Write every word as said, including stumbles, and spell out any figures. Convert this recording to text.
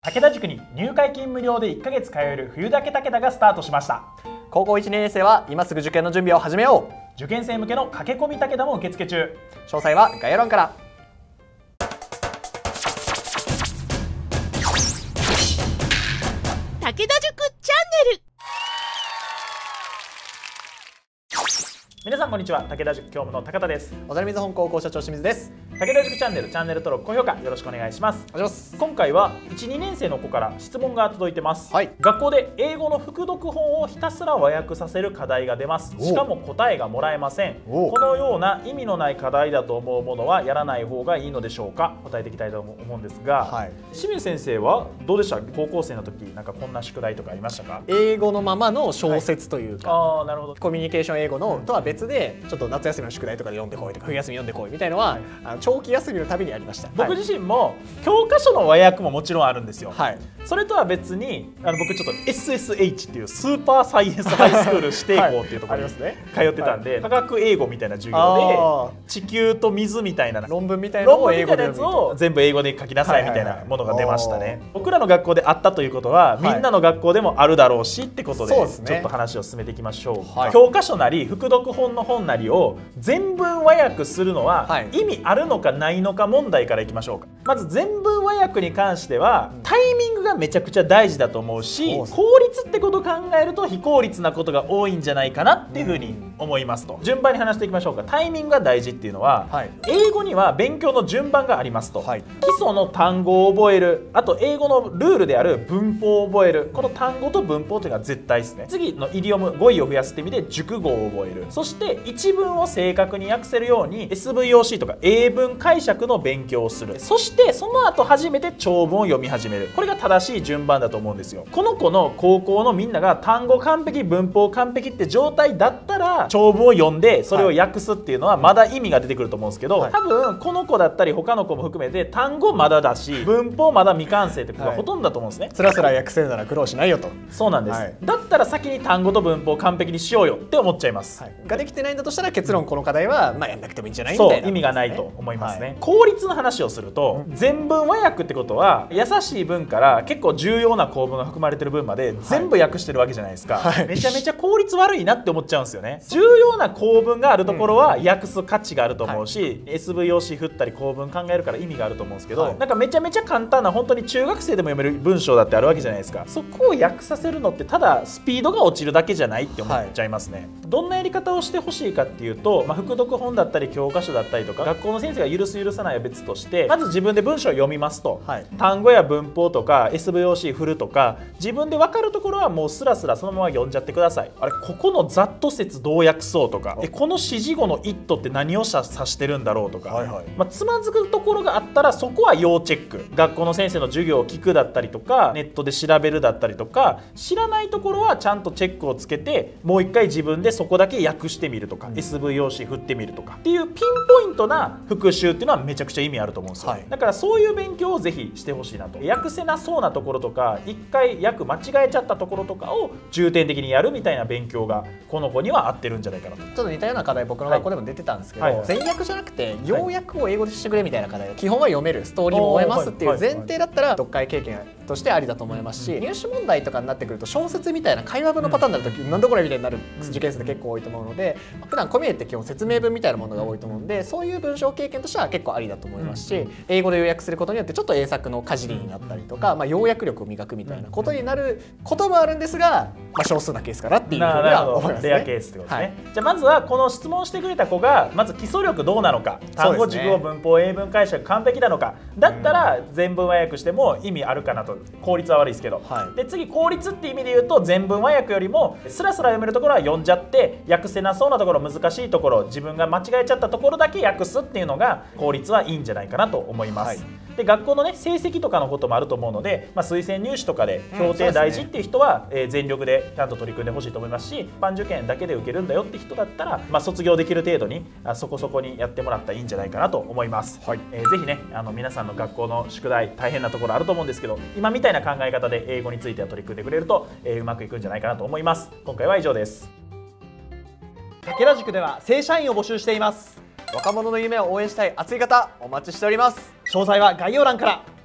武田塾に入会金無料でいっかげつ通える冬だけ武田がスタートしました。 高校いちねん生は今すぐ受験の準備を始めよう。 受験生向けの駆け込み武田も受付中。 詳細は概要欄から。 武田塾チャンネル。 皆さんこんにちは。武田塾教務の高田です。 小樽水本高校社長清水です。 武田塾チャンネル、チャンネル登録、高評価よろしくお願いします。 お願いします。 今回はいち、にねん生の子から質問が届いてます。 はい、 学校で英語の複読本をひたすら和訳させる課題が出ます。しかも答えがもらえません。このような意味のない課題だと思うものはやらない方がいいのでしょうか。答えていきたいと思うんですが、はい、清水先生はどうでした？高校生の時なんかこんな宿題とかありましたか？ 英語のままの小説というか、 はい、あーなるほど。 コミュニケーション英語のとは別でちょっと夏休みの宿題とかで読んでこいとか冬休み読んでこいみたいのは、はい、あの長期休みのたびにありました。 僕自身も教科書の和訳ももちろんあるんですよ。はい、それとは別にあの僕ちょっと エスエスエイチ っていうスーパーサイエンスハイスクール指定校っていうところに通ってたんで、科学英語みたいな授業で地球と水みたいな論文みたいなのを英語でやつを全部英語で書きなさいみたいなものが出ましたね。僕らの学校であったということはみんなの学校でもあるだろうしってことでちょっと話を進めていきましょう。はい、教科書なり複読本の本なりを全文和訳するのは意味あるのかないのか問題からいきましょうか。まず全文和訳に関してはタイミングがめちゃくちゃ大事だと思うし、効率ってことを考えると非効率なことが多いんじゃないかなっていうふうに思いますと。順番に話していきましょうか。タイミングが大事っていうのは、はい、英語には勉強の順番がありますと、はい、基礎の単語を覚える、あと英語のルールである文法を覚える、この単語と文法というのが絶対ですね。次のイディオム語彙を増やすって意味で熟語を覚える、そして一文を正確に訳せるように エスブイオーシー とか英文解釈の勉強をする、そしてその後初めて長文を読み始める。これが正しい順番だと思うんですよ。この子の高校のみんなが単語完璧文法完璧って状態だったら長文を読んでそれを訳すっていうのはまだ意味が出てくると思うんですけど、はい、多分この子だったり他の子も含めて単語まだだし文法まだ未完成って子がほとんどだと思うんですね。 つらつら訳せるなら苦労しないよと。 そうなんです、はい、だったら先に単語と文法を完璧にしようよって思っちゃいます、はい、 ができてないんだとしたら結論この課題はまあやんなくてもいいんじゃないみたいな、ね、 そう意味がないと思いますね、はい、効率の話をすると、うん、全文和訳ってことは優しい文から結構重要な構文が含まれてる文まで全部訳してるわけじゃないですか、はい、めちゃめちゃ効率悪いなって思っちゃうんですよね。重要な構文があるところは訳す価値があると思うし、はい、エスブイオーシー 振ったり構文考えるから意味があると思うんですけど、はい、なんかめちゃめちゃ簡単な本当に中学生でも読める文章だってあるわけじゃないですか。そこを訳させるのってただスピードが落ちるだけじゃないって思っちゃいますね、はい、どんなやり方をしてほしいかっていうと、まあ、複読本だったり教科書だったりとか学校の先生が許す許さないは別としてまず自分で文章を読みますと、はい、単語や文法とか エスブイオーシー 振るとか自分で分かるところはもうスラスラそのまま読んじゃってください。あれここのざっと説どう訳そうとか、えこの指示語の「イット」って何を指してるんだろうとか、はいはい、まあ、つまずくところがあったらそこは要チェック。学校の先生の授業を聞くだったりとかネットで調べるだったりとか知らないところはちゃんとチェックをつけてもう一回自分でそこだけ訳してみるとか、うん、エスブイオーシー 振ってみるとかっていうピンポイントな復習っていうのはめちゃくちゃ意味あると思うんですよ、はい、だからそういう勉強をぜひしてほしいなと。訳せなそうなところとか一回訳間違えちゃったところとかを重点的にやるみたいな勉強がこの子には合ってるんじゃないかなと。 ちょっと似たような課題僕の学校でも出てたんですけど、はいはい、全訳じゃなくて要約を英語でしてくれみたいな課題、はい、基本は読めるストーリーも終えますっていう前提だったら読解経験としてありだと思いますし、入試問題とかになってくると小説みたいな会話文のパターンになるときなんだこれみたいになる受験生って結構多いと思うので、普段コミュニって基本説明文みたいなものが多いと思うんで、そういう文章経験としては結構ありだと思いますし、英語で要約することによってちょっと英作のかじりになったりとか、まあ、要約力を磨くみたいなことになることもあるんですが、まあ、少数なケースかなっていうふうには思いますね。 レアケースってことですね、はい、じゃあまずはこの質問してくれた子がまず基礎力どうなのか、単語、熟語、文法、英文解釈完璧なのかだったら全文和訳しても意味あるかなと。効率は悪いですけど、はい、で次効率って意味で言うと全文和訳よりもスラスラ読めるところは読んじゃって訳せなそうなところ難しいところ自分が間違えちゃったところだけ訳すっていうのが効率はいいんじゃないかなと思います、はい、で学校のね成績とかのこともあると思うので、まあ、推薦入試とかで評定大事っていう人は、うんねえー、全力でちゃんと取り組んでほしいと思いますし、一般受験だけで受けるんだよって人だったら、まあ、卒業できる程度にあそこそこにやってもらったらいいんじゃないかなと思います、はい、えー、ぜひねあの皆さんの学校の宿題大変なところあると思うんですけど今みたいな考え方で英語については取り組んでくれると、えー、うまくいくんじゃないかなと思います。今回は以上です。 武田塾では正社員を募集しています。若者の夢を応援したい熱い方お待ちしております。詳細は概要欄から。